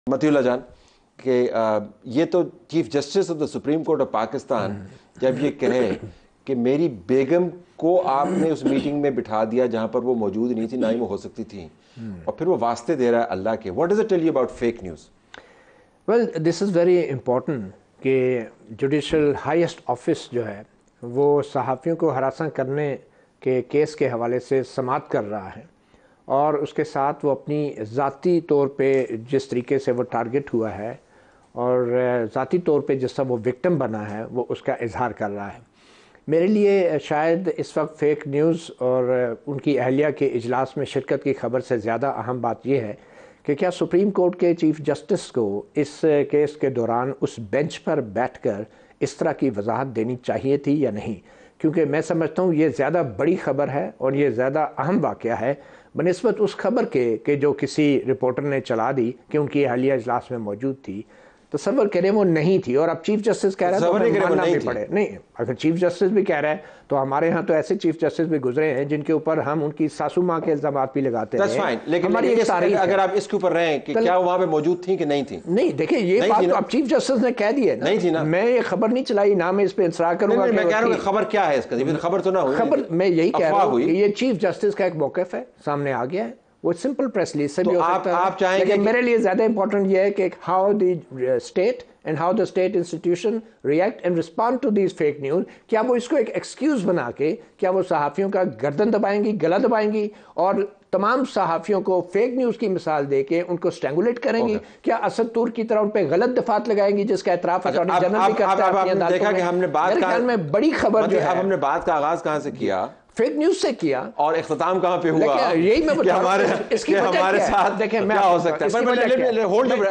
मतीउल्लाह जान कि ये तो chief justice of the supreme court of Pakistan जब ये कहे कि मेरी बेगम को आपने उस मीटिंग में बिठा दिया जहां पर वो मौजूद नहीं थी, ना ही वो हो सकती थी, और फिर वो वास्ते दे रहा है अल्लाह के। What does it tell you about fake news? Well, this is very important कि जुडिशल हाईएस्ट ऑफिस जो है वो सहाफ़ियों को हरासा करने के केस के हवाले से समाअत कर रहा है, और उसके साथ वो अपनी ज़ाती तौर पे जिस तरीके से वो टारगेट हुआ है और ज़ाती तौर पे जिस तरह वो विक्टिम बना है वो उसका इजहार कर रहा है। मेरे लिए शायद इस वक्त फ़ेक न्यूज़ और उनकी अहलिया के इजलास में शिरकत की खबर से ज़्यादा अहम बात यह है कि क्या सुप्रीम कोर्ट के चीफ जस्टिस को इस केस के दौरान उस बेंच पर बैठकर इस तरह की वजाहत देनी चाहिए थी या नहीं, क्योंकि मैं समझता हूँ ये ज़्यादा बड़ी खबर है और ये ज़्यादा अहम वाक़या है बनिस्बत उस खबर के जो किसी रिपोर्टर ने चला दी कि उनकी अहलिया इजलास में मौजूद थी। तसव्वुर करें वो नहीं थी, और अब चीफ जस्टिस कह रहा है तो मानना भी पड़े। नहीं, अगर चीफ जस्टिस भी कह रहा है तो हमारे यहाँ तो ऐसे चीफ जस्टिस भी गुजरे हैं जिनके ऊपर हम उनकी सासू माँ के इल्जाम भी लगाते हैं। लेकिन अगर आप इसके ऊपर रहे कि क्या वो वहाँ पे मौजूद थी कि नहीं थी? नहीं, देखिए ये बात तो अब चीफ जस्टिस ने कह दी है ना। नहीं थी ना, मैं ये खबर नहीं चलाई ना, मैं इस पे इंसरार करूंगा। मैं कह रहा हूँ खबर क्या है इसका, खबर तो ना हुई। खबर मैं यही कह रहा हूँ कि ये चीफ जस्टिस का एक मौक़िफ़ है, सामने आ गया है, वो सिंपल प्रेस रिलीज से भी हो सकता है। आप चाहेंगे, मेरे लिए ज्यादा इंपॉर्टेंट ये है कि how the state and how the state institution react and respond to these fake news. क्या वो इसको एक एक्सक्यूज बना के क्या वो सहाफ़ियों का गर्दन दबाएंगी, गला दबाएंगी और तमाम सहाफ़ियों को फेक न्यूज़ की मिसाल देके उनको स्ट्रेंगुलेट करेंगी? क्या असद तूर की तरह उन पर गलत दफात लगाएंगी जिसका एतराफ़ अटॉर्नी जनरल भी करता है? देखा कि हमने बात का में बड़ी खबर जो है, अब हमने बात का आगाज कहां से किया? फेक न्यूज से किया, और इख्तिताम कहां पे हुआ? यही मैं बता रहा हूं। इसकी हमारे साथ देखें क्या हो सकता है?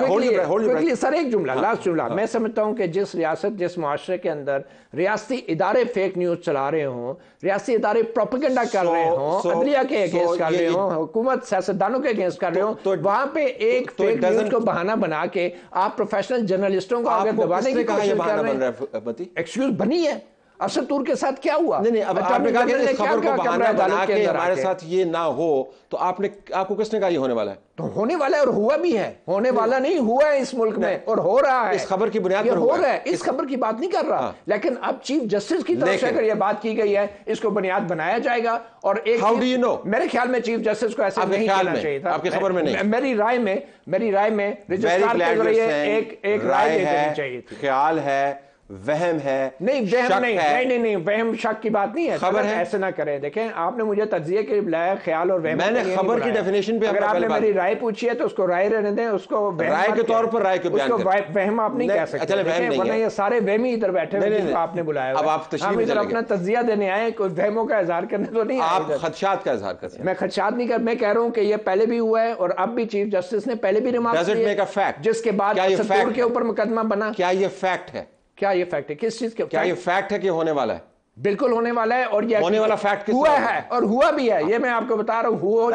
होल्ड सर, एक जुमला, लास्ट जुमला। मैं समझता हूं कि जिस रियासत, जिस मुआशरे के अंदर रियासती इदारे फेक न्यूज चला रहे हों, रियासती इदारे प्रोपेगेंडा कर रहे हों, अदलिया के अगेंस्ट कर रहे हों, हुकूमत सियासतदानों के अगेंस्ट कर रहे हों, तो वहां पे एक फेक न्यूज को बहाना बना के आप प्रोफेशनल जर्नलिस्टों को आगे दबाने की कोशिश कर रहे हैं। एक्सक्यूज बनी है। असद तूर के साथ क्या हुआ? नहीं, अब आपने कहा कि इस खबर को बहाना बना के हमारे साथ ये ना हो, तो आपको किसने कहा ये होने वाला है? तो होने वाला है, और हुआ भी है। होने वाला नहीं, हुआ है इस मुल्क में, और हो रहा है। इस खबर की बुनियाद पर हो रहा है। इस खबर की बात नहीं कर रहा, लेकिन अब चीफ जस्टिस की तरफ से अगर ये बात की गई है, इसको बुनियाद बनाया जाएगा। और एक, हाउ डू यू नो? मेरे ख्याल में चीफ जस्टिस को ऐसे नहीं कहना चाहिए था। आपकी खबर में नहीं? मेरी राय में रजिस्ट्रार के जरिए एक राय देनी चाहिए थी। ख्याल है, वहम है? नहीं, वहम नहीं, वहम शक की बात नहीं है। खबर है, ऐसे ना करें। देखें, आपने मुझे तज्जिए के बुलाया, ख्याल और वहम। मैंने खबर की डेफिनेशन पे, अगर आपने मेरी राय पूछी है तो उसको राय रहने दें, उसको राय के तौर पर राय को बयान करें। वहम आप नहीं कह सकते, वरना ये सारे वहमी इधर बैठे हुए जिनको आपने बुलाया। अब आप इधर अपना तज्जिया देने आए, कोई वहमों का इजहार करने तो नहीं। आप खदशात का इजहार करते हैं। मैं खदशात नहीं कर, मैं कह रहा हूँ कि ये पहले भी हुआ है और अब भी चीफ जस्टिस ने पहले भी रिमार्क किए, जिसके बाद असद तूर के ऊपर मुकदमा बना। क्या ये फैक्ट है? क्या ये फैक्ट है? किस चीज के? क्या ये फैक्ट है कि होने वाला है? बिल्कुल होने वाला है, और ये होने वाला फैक्ट हुआ है, और हुआ भी है। ये मैं आपको बता रहा हूँ, हो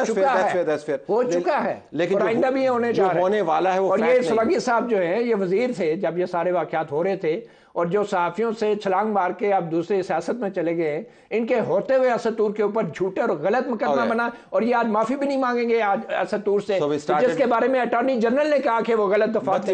चुका है, लेकिन आइंदा भी होने जा रहा है, होने वाला है वो। और ये सलगी साहब जो है, ये वजीर थे जब ये सारे वाकयात हो रहे थे, और जो सहाफियों से छलांग मार के अब दूसरे सियासत में चले गए, इनके होते हुए असद तूर के ऊपर झूठे और गलत मुकदमा बना, और ये आज माफी भी नहीं मांगेंगे आज असद तूर से, जिसके बारे में अटॉर्नी जनरल ने कहा कि वो गलत दफात।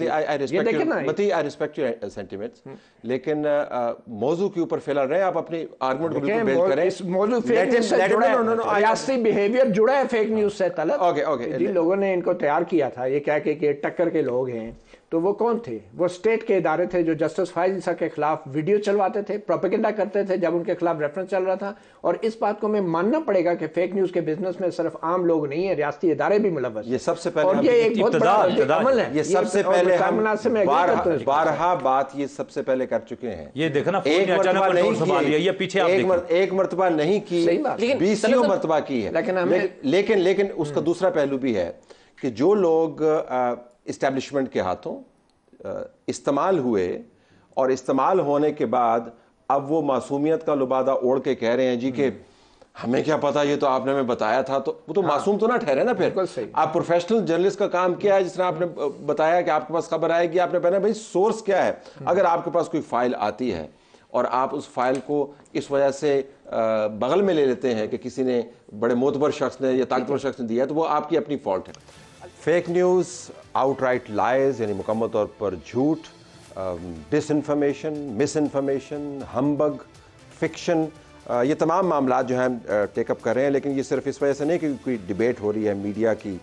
आई रिस्पेक्ट योर सेंटिमेंट्स, लेकिन मौजू के ऊपर फैला रहे, आप अपनी आर्गुमेंट को बिल्कुल बिल्ड करें। इस मौजू फेक न्यूज़ से जुड़ा है, रियासती बिहेवियर जुड़ा है फेक न्यूज़ से। तलब ओके, जिन लोगों ने इनको तैयार किया था, ये कह के टक्कर के लोग हैं, तो वो कौन थे? वो स्टेट के इदारे थे जो जस्टिस फाइज ईसा के खिलाफ वीडियो चलवाते थे, प्रोपेगेंडा करते थे जब उनके खिलाफ रेफरेंस चल रहा था। और इस बात को मैं मानना पड़ेगा कि फेक न्यूज़ के बिजनेस में सिर्फ आम लोग नहीं है, रियासती इदारे भी मुलव्वस। ये सबसे पहले, और ये एक बहुत बड़ा अमल है। ये सबसे पहले हम बारहा बात ये सबसे पहले कर चुके हैं। ये देखना, एक मरतबा नहीं की, ये पीछे एक मरतबा नहीं की, 20 मरतबा की है। लेकिन उसका दूसरा पहलू भी है कि जो लोग इस्टेब्लिशमेंट के हाथों इस्तेमाल हुए, और इस्तेमाल होने के बाद अब वो मासूमियत का लुबादा ओढ़ के कह रहे हैं जी कि हमें क्या पता, ये तो आपने हमें बताया था, तो वो तो मासूम तो ना ठहरे ना। फिर आप प्रोफेशनल जर्नलिस्ट का काम क्या है? जिसने आपने बताया कि आपके पास खबर आएगी, आपने पहले भाई सोर्स क्या है? अगर आपके पास कोई फाइल आती है और आप उस फाइल को इस वजह से बगल में ले लेते हैं कि किसी ने, बड़े मोतबर शख्स ने या ताकतवर शख्स ने दिया, तो वो आपकी अपनी फॉल्ट है। फेक न्यूज़ आउटराइट लाइज यानी मुकम्मल तौर पर झूठ, डिसइंफॉर्मेशन, मिसइंफॉर्मेशन, हम्बग, फिक्शन, ये तमाम मामला जो हैं टेकअप कर रहे हैं। लेकिन ये सिर्फ इस वजह से नहीं कि कोई डिबेट हो रही है मीडिया की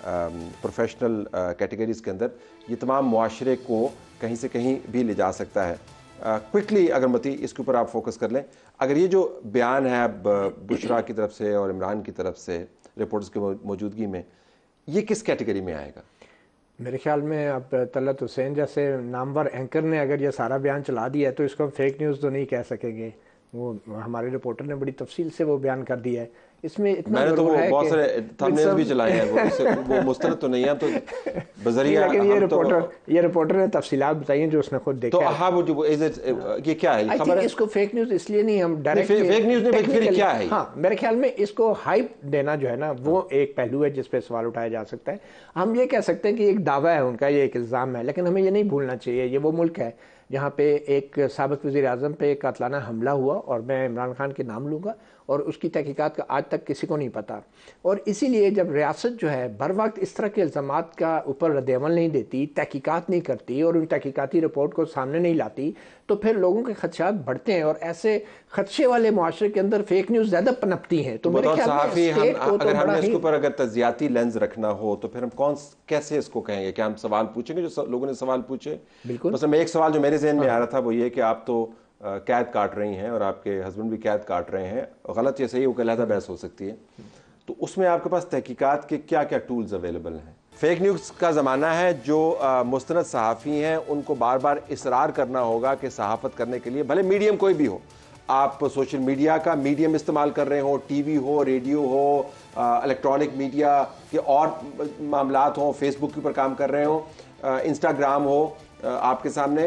प्रोफेशनल कैटेगरीज़ के अंदर, ये तमाम मुआशरे को कहीं से कहीं भी ले जा सकता है। क्विकली अगर मती इसके ऊपर आप फोकस कर लें, अगर ये जो बयान है अब बुशरा की तरफ से और इमरान की तरफ से रिपोर्ट्स की मौजूदगी में, ये किस कैटेगरी में आएगा? मेरे ख्याल में अब तलत हुसैन जैसे नामवर एंकर ने अगर ये सारा बयान चला दिया है तो इसको हम फेक न्यूज़ तो नहीं कह सकेंगे। वो हमारे रिपोर्टर ने बड़ी तफसील से वो बयान कर दिया है। इसमें इतना मैंने तो वो बहुत सारे थंबनेल्स भी चलाए हैं, वो मुस्तरद तो नहीं है तो बजरिया, लेकिन ये रिपोर्टर ने तफसीलात बताई हैं जो उसने खुद देखा तो हाँ वो जो ये क्या है खबर है? इसको फेक न्यूज़ इसलिए नहीं हम डायरेक्ट फेक न्यूज़ नहीं, फिर क्या है? हाँ, मेरे ख्याल में इसको हाइप देना जो है ना वो एक पहलू है जिस पे सवाल उठाया जा सकता है। हम ये कह सकते हैं कि एक दावा है उनका, ये एक इल्ज़ाम है, लेकिन हमें ये नहीं भूलना चाहिए ये वो मुल्क है जहाँ पे एक साबिक़ वज़ीर आज़म पे एक कातलाना हमला हुआ, और मैं इमरान खान के नाम लूँगा, और उसकी तहकीकात का आज तक किसी को नहीं पता। और इसीलिए जब रियासत जो है बर वक्त इस तरह के इल्ज़ामात का ऊपर रद्द-ए-अमल नहीं देती, तहकीकात नहीं करती और उन तहकीकाती रिपोर्ट को सामने नहीं लाती, तो फिर लोगों के खदशात बढ़ते हैं और ऐसे खदशे वाले मुआशरे के अंदर फेक न्यूज़ ज़्यादा पनपती हैं। तो मेरे ख्याल में अगर हमने इसके ऊपर अगर तज्जियाती लेंस रखना हो तो फिर हम कैसे इसको कहेंगे? क्या हम सवाल पूछेंगे जो लोगों ने सवाल पूछे? बिल्कुल। मतलब एक सवाल जो मेरे ज़हन में आ रहा था वो ये कि आप तो कैद काट रही हैं और आपके हस्बैंड भी कैद काट रहे हैं, गलत या सही वो कहलाता बहस हो सकती है, तो उसमें आपके पास तहकीकात के क्या क्या टूल्स अवेलेबल हैं? फेक न्यूज़ का ज़माना है, जो मुस्तनद सहाफ़ी हैं उनको बार बार इसरार करना होगा कि सहाफ़त करने के लिए भले मीडियम कोई भी हो, आप सोशल मीडिया का मीडियम इस्तेमाल कर रहे हो, टीवी हो, रेडियो हो, इलेक्ट्रॉनिक मीडिया के और मामलात हों, फेसबुक के ऊपर काम कर रहे हो, इंस्टाग्राम हो आपके सामने,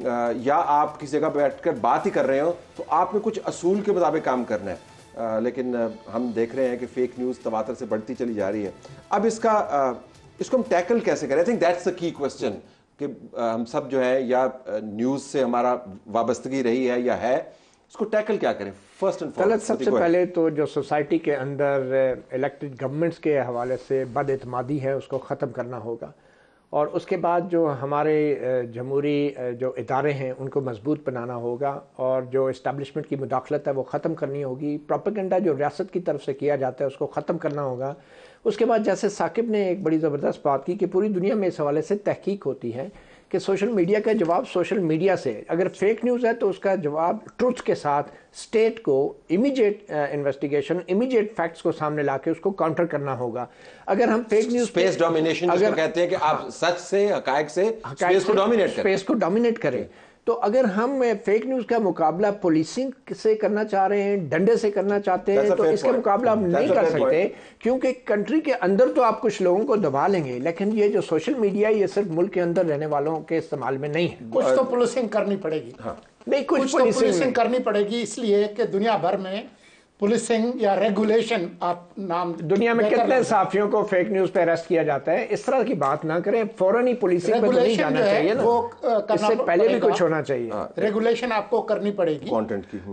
या आप किसी जगह बैठकर बात ही कर रहे हो, तो आपने कुछ असूल के मुताबिक काम करना है। लेकिन हम देख रहे हैं कि फेक न्यूज़ तवातर से बढ़ती चली जा रही है। अब इसको हम टैकल कैसे करें? I think that's the key question कि हम सब जो है या न्यूज़ से हमारा वाबस्तगी रही है या है, इसको टैकल क्या करें? फर्स्ट एंड फॉरमोस्ट सबसे पहले तो जो सोसाइटी के अंदर इलेक्टेड गवर्नमेंट्स के हवाले से बदएतमादी है उसको ख़त्म करना होगा, और उसके बाद जो हमारे जमहूरी जो इदारे हैं उनको मजबूत बनाना होगा, और जो इस्टेब्लिशमेंट की मुदाखलत है वो ख़त्म करनी होगी। प्रोपेगेंडा जो रियासत की तरफ से किया जाता है उसको ख़त्म करना होगा। उसके बाद जैसे साकिब ने एक बड़ी ज़बरदस्त बात की कि पूरी दुनिया में इस हवाले से तहकीक होती है कि सोशल मीडिया का जवाब सोशल मीडिया से, अगर फेक न्यूज़ है तो उसका जवाब ट्रुथ के साथ स्टेट को इमीडिएट इन्वेस्टिगेशन, इमीडिएट फैक्ट्स को सामने लाके उसको काउंटर करना होगा। अगर हम फेक न्यूज़ स्पेस डोमिनेशन जिसको कहते हैं कि आप सच से, हकायक से स्पेस को डोमिनेट करें, तो अगर हम फेक न्यूज़ का मुकाबला पुलिसिंग से करना चाह रहे हैं, डंडे से करना चाहते हैं, तो इसका मुकाबला हम नहीं कर सकते, क्योंकि कंट्री के अंदर तो आप कुछ लोगों को दबा लेंगे, लेकिन ये जो सोशल मीडिया ये सिर्फ मुल्क के अंदर रहने वालों के इस्तेमाल में नहीं है। कुछ तो पुलिसिंग करनी पड़ेगी। हाँ। नहीं, कुछ तो पुलिसिंग करनी पड़ेगी, इसलिए कि दुनिया भर में पुलिसिंग या रेगुलेशन, आप नाम, दुनिया में कितने साफियों को फेक न्यूज़ पे अरेस्ट किया जाता है। इस तरह की बात ना करें, फौरन ही पुलिसिंग पे नहीं जाना चाहिए ना, वो इससे पहले भी कुछ होना चाहिए। रेगुलेशन आपको करनी पड़ेगी कंटेंट की।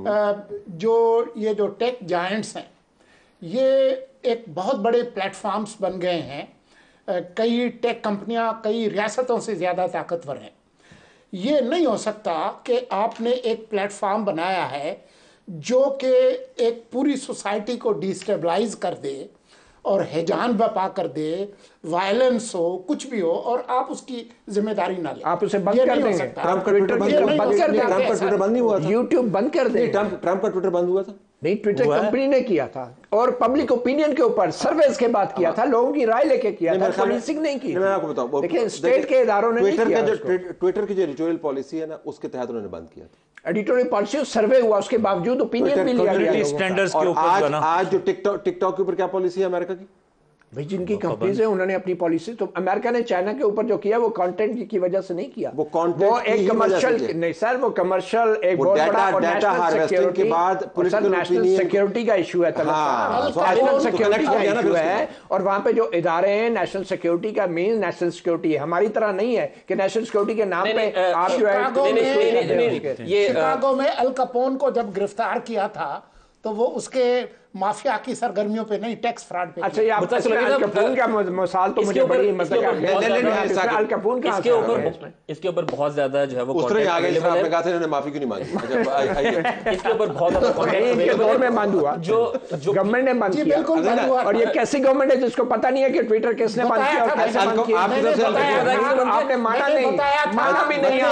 ये जो टेक जायंट्स हैं ये एक बहुत बड़े प्लेटफॉर्म्स बन गए हैं। कई टेक कंपनियां कई रियासतों से ज़्यादा ताकतवर हैं। ये नहीं हो सकता कि आपने एक प्लेटफॉर्म बनाया है जो कि एक पूरी सोसाइटी को डिस्टेबलाइज कर दे और हैजान बपा कर दे, वायलेंस हो, कुछ भी हो, और आप उसकी जिम्मेदारी ना लें। आप उसे बंद कर देंगे। ट्रम्प का ट्विटर बंद नहीं हुआ था। यूट्यूब बंद कर दे। ट्रम्प का ट्विटर बंद हुआ था? नहीं, ट्विटर कंपनी ने किया था और पब्लिक ओपिनियन के ऊपर सर्वेस के बाद किया था, लोगों की राय लेके किया था, पुलिसिंग नहीं की। मैं आपको बताऊं, देखिए स्टेट के इदारों ने ट्विटर की जो एडिटोरियल पॉलिसी है ना, उसके तहत उन्होंने बंद किया था। एडिटोरियल पॉलिसी सर्वे हुआ, उसके बावजूद ओपिनियन भी लिया गया स्टैंडर्ड्स के ऊपर। आज जो टिकटॉक के ऊपर क्या पॉलिसी है अमेरिका की? भाई जिनकी कंपनीज है उन्होंने अपनी पॉलिसी, तो अमेरिका ने चाइना के ऊपर जो किया वो कंटेंट की वजह से नहीं किया, वो एक कमर्शियल नहीं सर, वो कमर्शियल एक बहुत बड़ा और नेशनल सिक्योरिटी के बाद नेशनल सिक्योरिटी का इशू है, नेशनल सिक्योरिटी का इशू है। और वहां पे जो इदारे हैं नेशनल सिक्योरिटी का मीन नेशनल सिक्योरिटी है, हमारी तरह नहीं है कि नेशनल सिक्योरिटी के नाम पे आप जो है। ये शिकागो में अल कैपोन को जब गिरफ्तार किया था तो वो उसके माफिया की सरगर्मियों पे नहीं, टैक्स फ्रॉड पे। अच्छा, ये आप अल कपूर का मिसाल तो मुझे बड़ी मतलब अल कपूर का इसके ऊपर बहुत ज्यादा जो है वो आपने कहा था इन्होंने माफी क्यों नहीं मांगी? इसके ऊपर बहुत ज्यादा इनके दौर में बंद हुआ, जो गवर्नमेंट ने बंद किया। और ये कैसी गवर्नमेंट है जिसको पता नहीं है कि ट्विटर किसने बंद किया और कैसे बंद किया? आपने माना नहीं, माना भी नहीं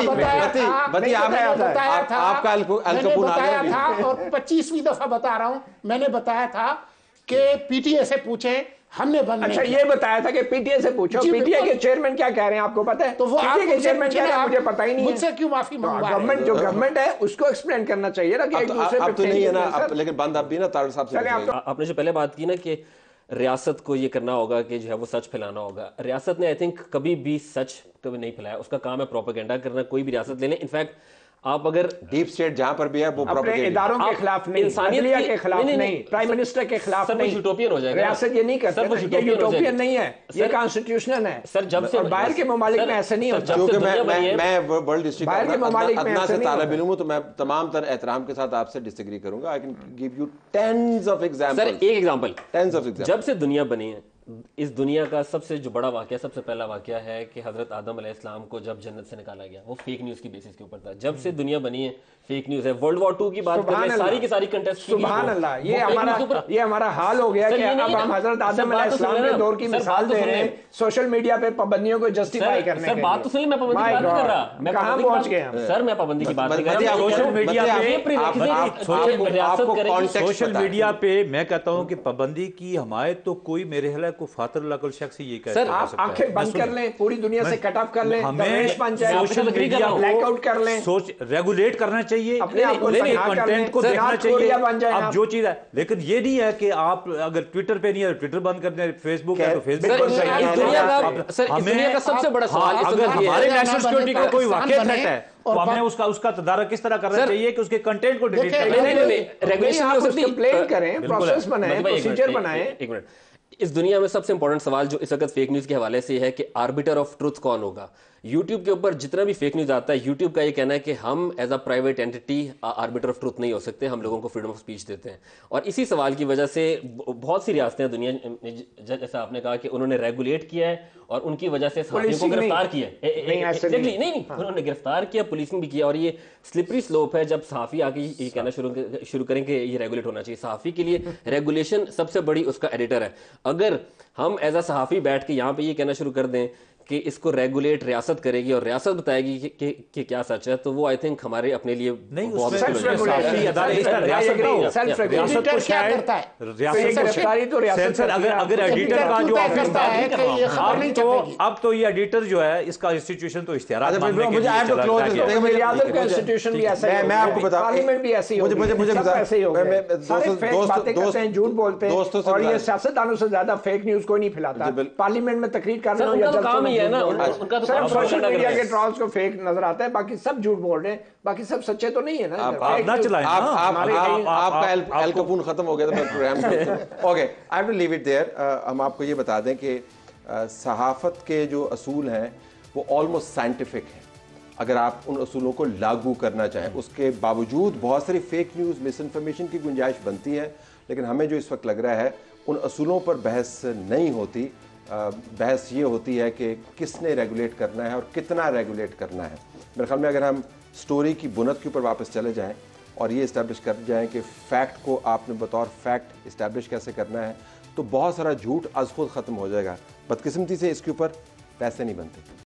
आपका अल कपूर बताया था, और 25वीं दफा बता रहा हूं, मैंने बताया था कि पीटीए से पूछे, हमने बंद अच्छा ये बताया था कि पीटीए से पूछो, पीटीए के चेयरमैन क्या कह रहे हैं आपको पता है? तो वो पीटीए के चेयरमैन क्या कह रहे हैं मुझे पता ही नहीं है। मुझसे क्यों माफी मांगवा? गवर्नमेंट जो गवर्नमेंट है उसको एक्सप्लेन करना चाहिए ना कि एक दूसरे पे तो नहीं है ना, लेकिन बंद आप भी ना तारड़ साहब से। आपने जो पहले बात की ना कि रियासत को ये करना होगा कि जो है वो सच फैलाना होगा, रियासत ने आई थिंक कभी भी सच कभी नहीं फैलाया, उसका काम है प्रोपेगेंडा करना। कोई भी रियासत ले लें, इनफैक्ट आप अगर डीप स्टेट जहां पर भी है वो अपने इदारों के खिलाफ नहीं, इंसानियत के खिलाफ नहीं, प्राइम मिनिस्टर के खिलाफ नहीं, यूटोपियन हो जाएगा। रियासत ये नहीं करता, ये यूटोपियन नहीं है, ये कॉन्स्टिट्यूशनल है सर। जब से बाहर के ममालिक में ऐसे नहीं होता, क्योंकि मैं वर्ल्ड डिस्ट्रिक्ट बाहर के ममालिक में ऐसे नहीं तालिब इल्म हूं, तो मैं तमाम तर एहतराम के साथ आपसे डिसएग्री करूंगा। I can give you tens of examples. Sir एक एग्जांपल, टेंस ऑफ एग्जांपल्स। जब से दुनिया बनी है, इस दुनिया का सबसे जो बड़ा वाकया, सबसे पहला वाकया है कि हजरत आदम अलैहिस्सलाम को जब जन्नत से निकाला गया, वो फेक न्यूज की बेसिस के ऊपर था। जब से दुनिया बनी है फेक न्यूज है। वर्ल्ड वॉर 2 की बात करें, सारी की सारी कंटेस्ट, सुभान अल्लाह, ये हमारा हाल हो गया कि अब हम हजरत आदम अलैहिस्सलाम के दौर की मिसाल दे रहे हैं सोशल मीडिया पे पाबंदियों को जस्टिफाई करने के लिए। बात तो सुनिए, मैं पाबंदी की बात नहीं कर रहा, मैं कहां पहुंच गए हम? सर मैं पाबंदी की बात नहीं कर रहा। सोशल मीडिया पे मैं कहता हूं कि पाबंदी की हमायत तो कोई मेरे ख्याल को फातर शख्स ये कह सकता है। आप आंखें बंद कर लें, पूरी दुनिया से कट ऑफ कर लें, हमें सोशल मीडिया ब्लैकआउट कर लें, सोच रेगुलेट करना चाहिए, अपने आप को कंटेंट को देखना चाहिए। अब जो चीज है, लेकिन ये नहीं है कि आप अगर ट्विटर पे नहीं है ट्विटर बंद कर दें, फेसबुक है तो फेसबुक बंद कर दें। दुनिया का सबसे बड़ा सवाल अगर हमारे नेशनल सिक्योरिटी को कोई वाकई थ्रेट है तो हमें उसका तदारक किस तरह करना चाहिए कि उसके कंटेंट को डिलीट करें, रेगुलेशन कंप्लेन करें, प्रोसेस बनाएं, प्रोसीजर बनाएं। एक मिनट, इस दुनिया में सबसे इंपॉर्टेंट सवाल जो इस वक्त फेक न्यूज के हवाले से है कि आर्बिटर ऑफ ट्रुथ कौन होगा। यूट्यूब के ऊपर जितना भी फेक न्यूज आता है, यूट्यूब का ये कहना है कि हम as a private entity arbiter of truth नहीं हो सकते, हम लोगों को फ्रीडम ऑफ स्पीच देते हैं। और इसी सवाल की वजह से बहुत सी रियासतें हैं दुनिया में, जैसा आपने कहा कि उन्होंने रेगुलेट किया है और उनकी वजह से सहाफियों को गिरफ्तार किया है। नहीं, उन्होंने गिरफ्तार किया, पुलिसिंग भी किया। और ये स्लिपरी स्लोप है, जब सहाफी आके ये कहना शुरू करें कि ये रेगुलेट होना चाहिए। सहाफी के लिए रेगुलेशन सबसे बड़ी उसका एडिटर है। अगर हम एज अ सहाफी बैठ के यहाँ पे ये कहना शुरू कर दें कि इसको रेगुलेट रियासत करेगी और रियासत बताएगी कि क्या सच है, तो वो आई थिंक हमारे अपने लिए नहीं, बहुत अगर एडिटर का जो अब तो ये एडिटर जो है इसका इंस्टीट्यूशन तो इश्तिहारात मैं आपको बता, पार्लियामेंट भी ऐसी होगी, झूठ बोलते हैं और ये सियासतदानों से ज्यादा फेक न्यूज कोई नहीं फैलाता। पार्लियामेंट में तकरीर करना या उनका तो सोशल मीडिया के ट्रॉल्स को फेक नजर आता है, बाकी सब झूठ बोल रहे हैं, बाकी सब सच्चे तो नहीं है ना। आपका एल कपूर खत्म हो गया तो मैं program okay, I have to leave it there. हम आपको ये बता दें कि सहाफत के जो असूल हैं वो ऑलमोस्ट साइंटिफिक हैं। अगर आप उन असूलों को लागू करना चाहें, उसके बावजूद बहुत सारी फेक न्यूज़, मिस इन्फॉर्मेशन की गुंजाइश बनती है, लेकिन हमें जो इस वक्त लग रहा है उन असूलों पर बहस नहीं होती। बहस ये होती है कि किसने रेगुलेट करना है और कितना रेगुलेट करना है। मेरे ख्याल में अगर हम स्टोरी की बुनियाद के ऊपर वापस चले जाएं और ये इस्टेब्लिश कर जाएं कि फ़ैक्ट को आपने बतौर फैक्ट इस्टेब्लिश कैसे करना है, तो बहुत सारा झूठ आज खुद ख़त्म हो जाएगा। बदकिस्मती से इसके ऊपर पैसे नहीं बनते।